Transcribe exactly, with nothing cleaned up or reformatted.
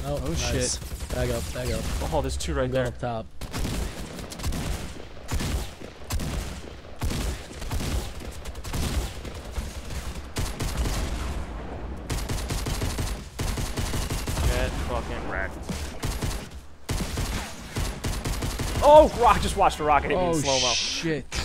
Oh, Oh nice. shit. Bag up, bag up. Oh, there's two right I'm there. going up top. Get fucking wrecked. Oh, rock! Just watched a rocket hit me in Oh slow mo. shit.